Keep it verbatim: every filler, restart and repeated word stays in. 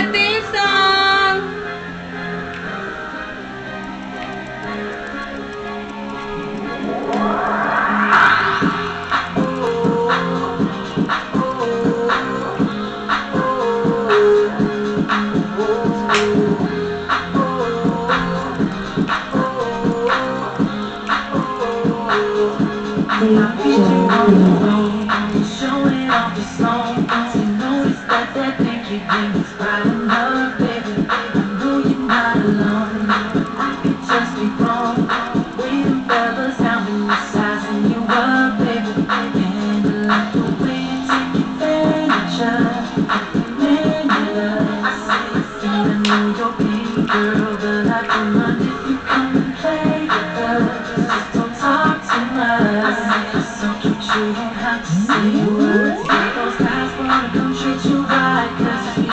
the theme song. I beat you on the road, showing off your song. You notice that that pinky ring is bright enough, baby. I know you're not alone. I could just be wrong. We them fellas counting the size and you up, baby. And I like the way you take your furniture, man, you love. I see, I know you're